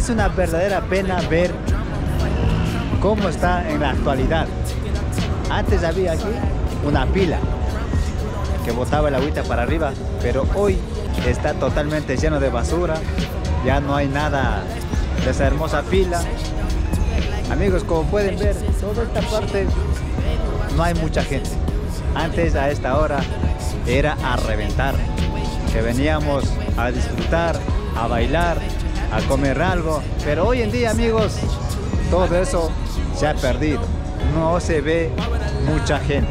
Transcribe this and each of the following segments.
Es una verdadera pena ver cómo está en la actualidad. Antes había aquí una pila que botaba el agüita para arriba, pero hoy está totalmente lleno de basura. Ya no hay nada de esa hermosa pila. Amigos, como pueden ver, toda esta parte no hay mucha gente. Antes, a esta hora, era a reventar, que veníamos a disfrutar, a bailar, a comer algo. Pero hoy en día, amigos, todo eso se ha perdido. No se ve mucha gente.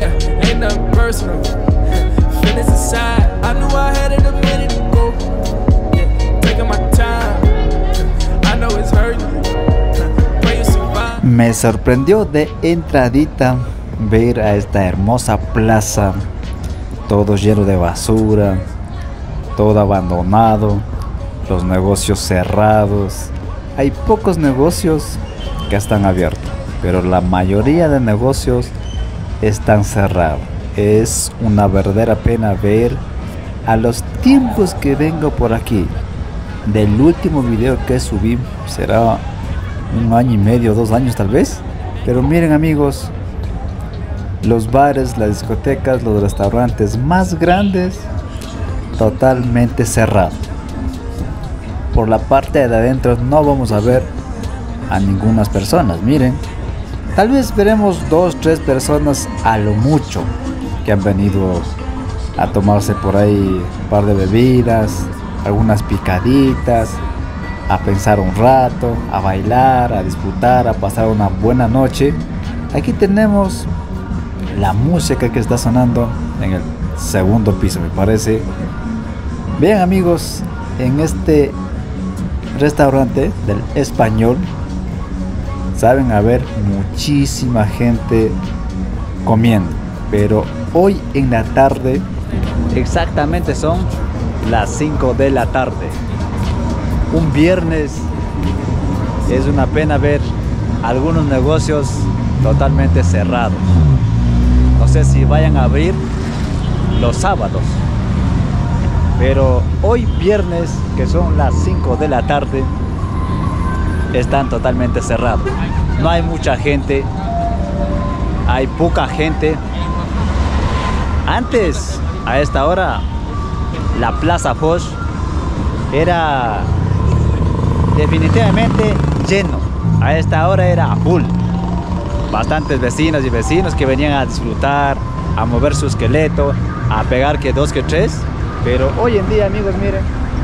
Me sorprendió de entradita ver a esta hermosa plaza, todo lleno de basura, todo abandonado, los negocios cerrados. Hay pocos negocios que están abiertos, pero la mayoría de negocios están cerrados. Es una verdadera pena ver a los tiempos que vengo por aquí. Del último video que subí, será 1 año y medio, 2 años tal vez. Pero miren, amigos, los bares, las discotecas, los restaurantes más grandes totalmente cerrados. Por la parte de adentro no vamos a ver a ninguna personas. Miren, tal vez veremos 2, 3 personas a lo mucho que han venido a tomarse por ahí un par de bebidas, algunas picaditas, a pensar un rato, a bailar, a disfrutar, a pasar una buena noche. Aquí tenemos la música que está sonando en el segundo piso, me parece. Vean, amigos, en este restaurante del Español saben haber muchísima gente comiendo, pero hoy en la tarde, exactamente son las 5 de la tarde, un viernes, es una pena ver algunos negocios totalmente cerrados. No sé si vayan a abrir los sábados, pero hoy viernes, que son las 5 de la tarde, están totalmente cerrados. No hay mucha gente, hay poca gente. Antes, a esta hora, la Plaza Foch era definitivamente lleno. A esta hora era full. Bastantes vecinos y vecinos que venían a disfrutar, a mover su esqueleto, a pegar que 2 que 3. Pero hoy en día, amigos, miren,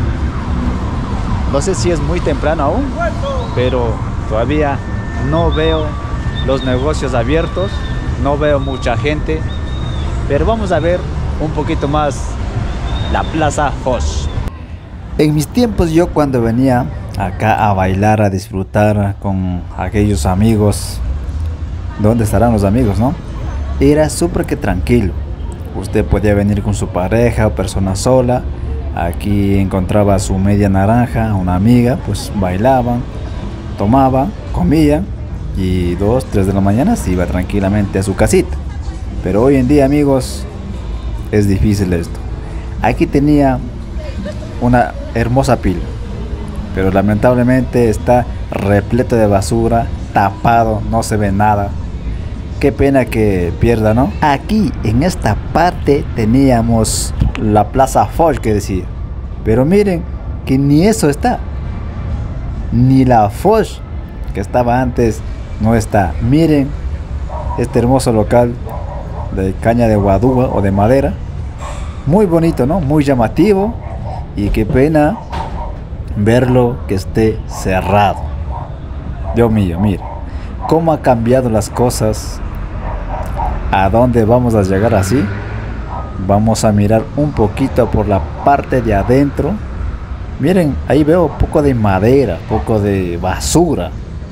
no sé si es muy temprano aún, pero todavía no veo los negocios abiertos, no veo mucha gente. Pero vamos a ver un poquito más la Plaza Foch. En mis tiempos, yo cuando venía acá a bailar, a disfrutar con aquellos amigos, ¿dónde estarán los amigos, no? Era súper que tranquilo. Usted podía venir con su pareja o persona sola. Aquí encontraba su media naranja, una amiga, pues bailaban, tomaban, comían y 2, 3 de la mañana se iba tranquilamente a su casita. Pero hoy en día, amigos, es difícil esto. Aquí tenía una hermosa pila, pero lamentablemente está repleto de basura, tapado, no se ve nada. Qué pena que pierda, ¿no? Aquí en esta parte teníamos la Plaza Foch, que decía, pero miren que ni eso está, ni la Foch que estaba antes no está. Miren este hermoso local de caña de guadúa o de madera, muy bonito, ¿no? Muy llamativo, y qué pena verlo que esté cerrado. Dios mío, mire cómo ha cambiado las cosas. ¿A dónde vamos a llegar así? Vamos a mirar un poquito por la parte de adentro. Miren, ahí veo poco de madera, poco de basura.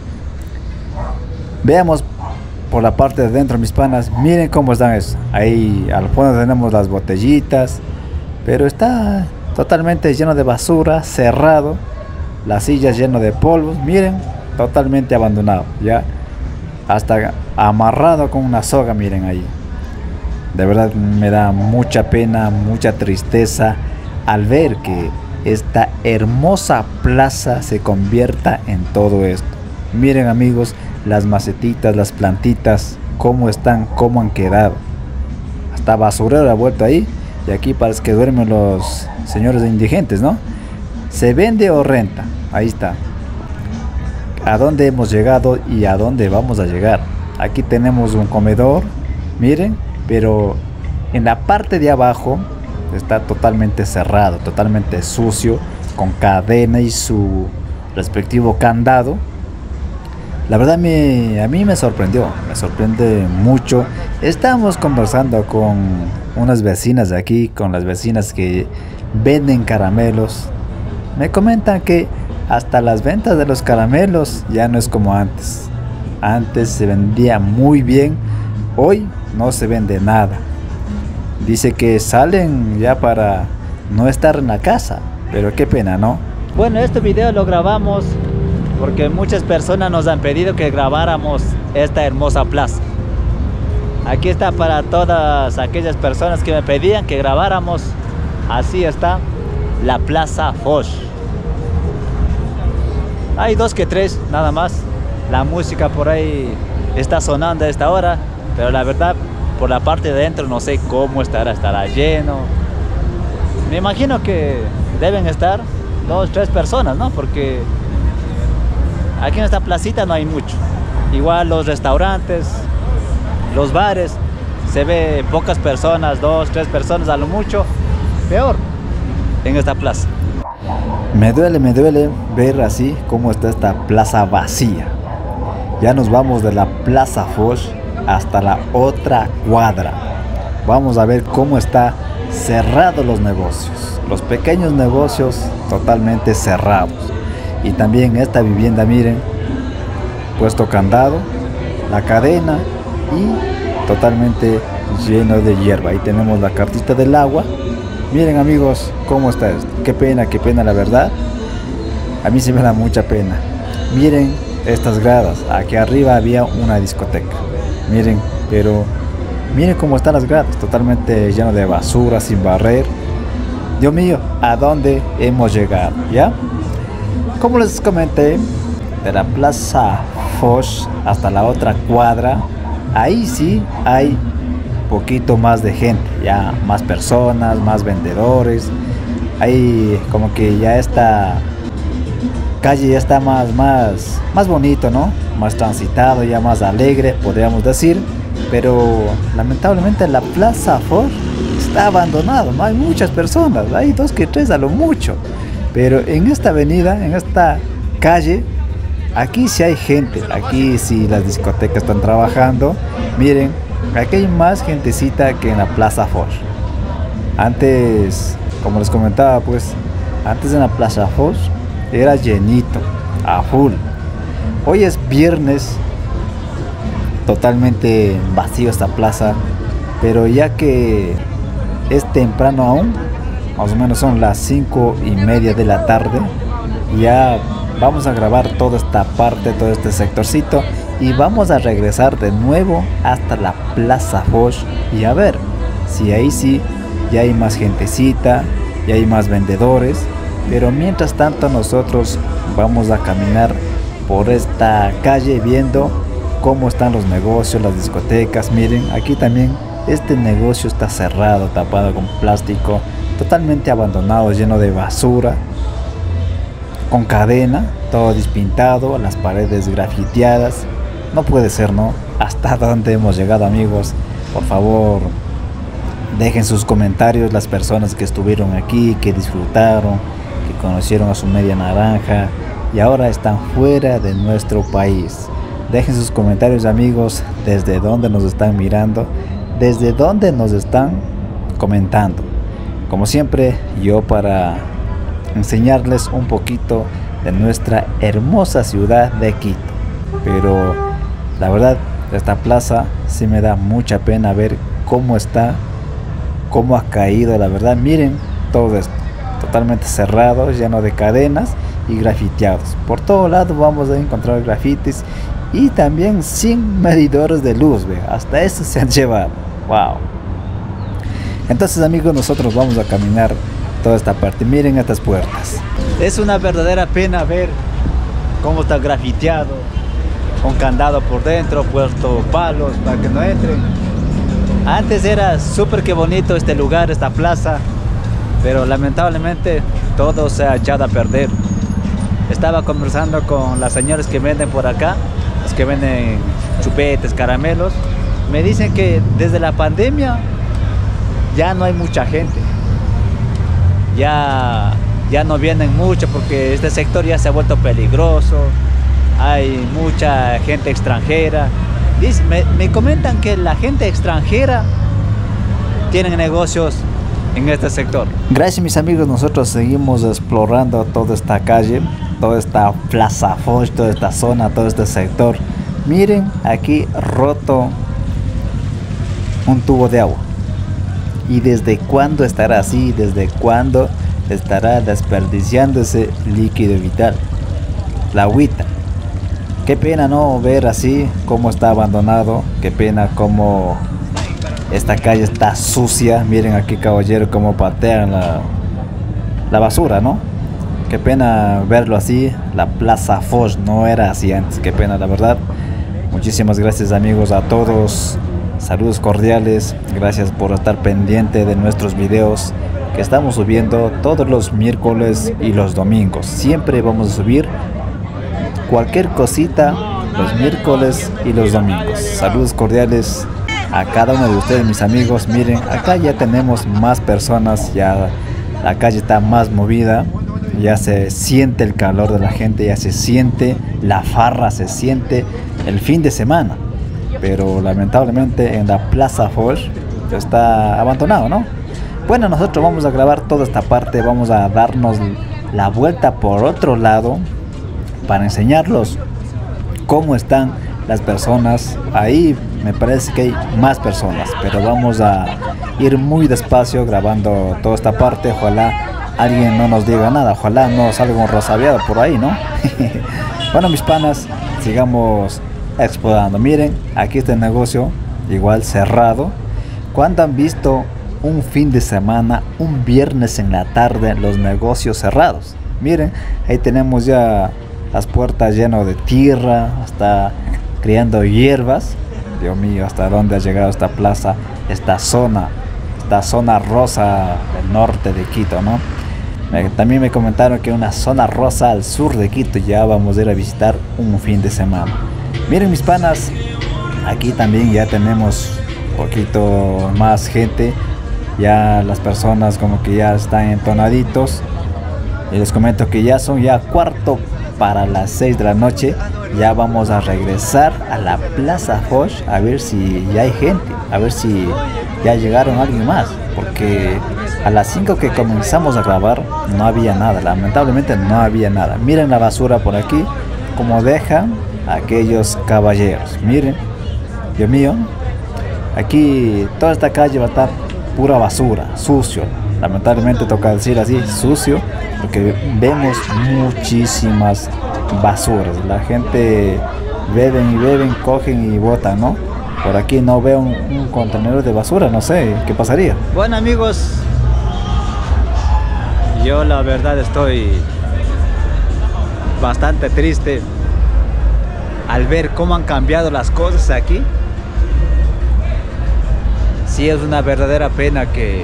Veamos por la parte de adentro, mis panas. Miren cómo están eso. Ahí al fondo tenemos las botellitas, pero está totalmente lleno de basura, cerrado. Las sillas llenas de polvo. Miren, totalmente abandonado. Ya hasta amarrado con una soga, miren ahí. De verdad me da mucha pena, mucha tristeza al ver que esta hermosa plaza se convierta en todo esto. Miren amigos, las macetitas, las plantitas, cómo están, cómo han quedado. Hasta basurero ha vuelto ahí. Y aquí parece que duermen los señores indigentes, ¿no? ¿Se vende o renta? Ahí está. ¿A dónde hemos llegado y a dónde vamos a llegar? Aquí tenemos un comedor, miren, pero en la parte de abajo está totalmente cerrado, totalmente sucio, con cadena y su respectivo candado. La verdad a mí me sorprendió, me sorprende mucho. Estamos conversando con unas vecinas de aquí, con las vecinas que venden caramelos. Me comentan que hasta las ventas de los caramelos ya no es como antes. Antes se vendía muy bien, hoy no se vende nada. Dice que salen ya para no estar en la casa, pero qué pena, ¿no? Bueno, este video lo grabamos porque muchas personas nos han pedido que grabáramos esta hermosa plaza. Aquí está para todas aquellas personas que me pedían que grabáramos. Así está la Plaza Foch. Hay dos que tres nada más. La música por ahí está sonando a esta hora, pero la verdad por la parte de dentro no sé cómo estará lleno. Me imagino que deben estar 2, 3 personas, ¿no? Porque aquí en esta placita no hay mucho. Igual los restaurantes, los bares, se ve pocas personas, 2, 3 personas a lo mucho. Peor en esta plaza. Me duele ver así cómo está esta plaza vacía. Ya nos vamos de la Plaza Foch hasta la otra cuadra. Vamos a ver cómo está cerrados los negocios. Los pequeños negocios totalmente cerrados. Y también esta vivienda, miren, puesto candado, la cadena y totalmente lleno de hierba. Ahí tenemos la cartita del agua. Miren amigos, cómo está esto. Qué pena la verdad. A mí se me da mucha pena. Miren estas gradas. Aquí arriba había una discoteca. Miren, pero miren cómo están las gradas. Totalmente lleno de basura, sin barrer. Dios mío, ¿a dónde hemos llegado? ¿Ya? Como les comenté, de la Plaza Foch hasta la otra cuadra, ahí sí hay poquito más de gente, ya más personas, más vendedores. Ahí como que ya esta calle ya está más bonito, ¿no? Más transitado, ya más alegre, podríamos decir. Pero lamentablemente la Plaza Foch está abandonado, no hay muchas personas, hay 2 que 3 a lo mucho. Pero en esta avenida, en esta calle, aquí sí hay gente, aquí sí las discotecas están trabajando. Miren, aquí hay más gentecita que en la Plaza Foch. Antes, como les comentaba, pues, antes en la Plaza Foch era llenito, a full. Hoy es viernes, totalmente vacío esta plaza, pero ya que es temprano aún, más o menos son las 5:30 de la tarde, ya vamos a grabar toda esta parte, todo este sectorcito, y vamos a regresar de nuevo hasta la Plaza Foch y a ver si ahí sí ya hay más gentecita, ya hay más vendedores. Pero mientras tanto nosotros vamos a caminar por esta calle viendo cómo están los negocios, las discotecas. Miren, aquí también este negocio está cerrado, tapado con plástico, totalmente abandonado, lleno de basura, con cadena, todo despintado, las paredes grafiteadas. No puede ser, ¿no? ¿Hasta dónde hemos llegado, amigos? Por favor, dejen sus comentarios las personas que estuvieron aquí, que disfrutaron, que conocieron a su media naranja y ahora están fuera de nuestro país. Dejen sus comentarios, amigos, desde dónde nos están mirando, desde dónde nos están comentando. Como siempre, yo para enseñarles un poquito de nuestra hermosa ciudad de Quito. Pero la verdad, esta plaza sí me da mucha pena ver cómo está, cómo ha caído. La verdad, miren todo esto, totalmente cerrado, lleno de cadenas y grafiteados. Por todo lado vamos a encontrar grafitis y también sin medidores de luz, ve, hasta eso se han llevado. Wow. Entonces, amigos, nosotros vamos a caminar toda esta parte. Miren estas puertas. Es una verdadera pena ver cómo está grafiteado, con candado por dentro, puesto palos para que no entren. Antes era súper que bonito este lugar, esta plaza, pero lamentablemente todo se ha echado a perder. Estaba conversando con las señoras que venden por acá, los que venden chupetes, caramelos. Me dicen que desde la pandemia ya no hay mucha gente. Ya no vienen mucho porque este sector ya se ha vuelto peligroso. Hay mucha gente extranjera. Me comentan que la gente extranjera tiene negocios en este sector. Gracias, mis amigos, nosotros seguimos explorando toda esta calle, toda esta Plaza Foch, toda esta zona, todo este sector. Miren, aquí roto un tubo de agua. ¿Y desde cuándo estará así? ¿Desde cuándo estará desperdiciando ese líquido vital? La agüita. Qué pena no ver así cómo está abandonado. Qué pena cómo esta calle está sucia. Miren aquí, caballero, cómo patean la basura, ¿no? Qué pena verlo así. La Plaza Foch no era así antes. Qué pena, la verdad. Muchísimas gracias, amigos, a todos. Saludos cordiales. Gracias por estar pendiente de nuestros videos que estamos subiendo todos los miércoles y los domingos. Siempre vamos a subir cualquier cosita los miércoles y los domingos. Saludos cordiales a cada uno de ustedes, mis amigos. Miren, acá ya tenemos más personas, ya la calle está más movida, ya se siente el calor de la gente, ya se siente la farra, se siente el fin de semana. Pero lamentablemente en la Plaza Foch está abandonado, ¿no? Bueno, nosotros vamos a grabar toda esta parte, vamos a darnos la vuelta por otro lado para enseñarlos cómo están las personas. Ahí me parece que hay más personas, pero vamos a ir muy despacio grabando toda esta parte. Ojalá alguien no nos diga nada, ojalá no salga un rosaviado por ahí, ¿no? Bueno, mis panas, sigamos explorando. Miren, aquí está el negocio igual cerrado. ¿Cuándo han visto un fin de semana, un viernes en la tarde, los negocios cerrados? Miren, ahí tenemos ya las puertas llenas de tierra, está criando hierbas. Dios mío, hasta dónde ha llegado esta plaza, esta zona rosa del norte de Quito, ¿no? También me comentaron que una zona rosa al sur de Quito ya vamos a ir a visitar un fin de semana. Miren, mis panas, aquí también ya tenemos un poquito más gente, ya las personas como que ya están entonaditos. Y les comento que ya son cuarto para las 6 de la noche. Ya vamos a regresar a la Plaza Foch a ver si ya hay gente, a ver si ya llegaron alguien más, porque a las 5 que comenzamos a grabar no había nada, lamentablemente no había nada. Miren la basura por aquí, como dejan aquellos caballeros. Miren, Dios mío, aquí toda esta calle va a estar pura basura, sucio. Lamentablemente toca decir así, sucio, porque vemos muchísimas basuras. La gente beben y beben, cogen y botan, ¿no? Por aquí no veo un contenedor de basura, no sé qué pasaría. Bueno, amigos, yo la verdad estoy bastante triste al ver cómo han cambiado las cosas aquí. Sí, es una verdadera pena que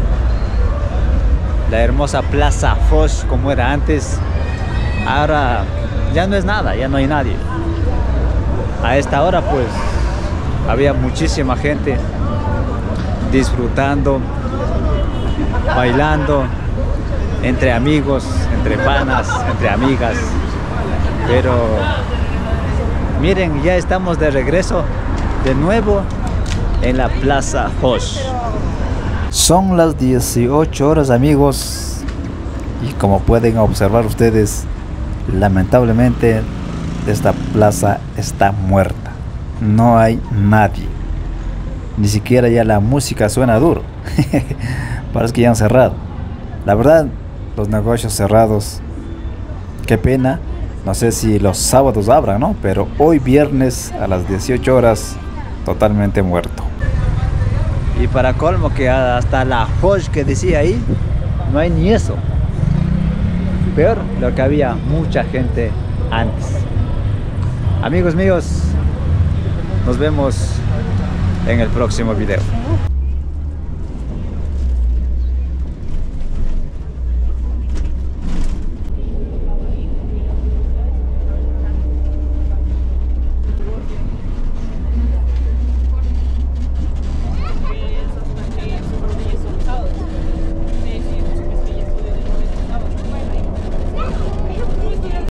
la hermosa Plaza Foch, como era antes, ahora ya no es nada, ya no hay nadie. A esta hora pues había muchísima gente disfrutando, bailando, entre amigos, entre panas, entre amigas. Pero miren, ya estamos de regreso de nuevo en la Plaza Foch. Son las 18 horas, amigos, y como pueden observar ustedes, lamentablemente esta plaza está muerta. No hay nadie, ni siquiera ya la música suena duro. Parece que ya han cerrado. La verdad, los negocios cerrados, qué pena. No sé si los sábados abran, ¿no? Pero hoy viernes a las 18 horas totalmente muerto. Y para colmo que hasta la Foch que decía ahí no hay ni eso. Peor lo que había mucha gente antes. Amigos míos, nos vemos en el próximo video.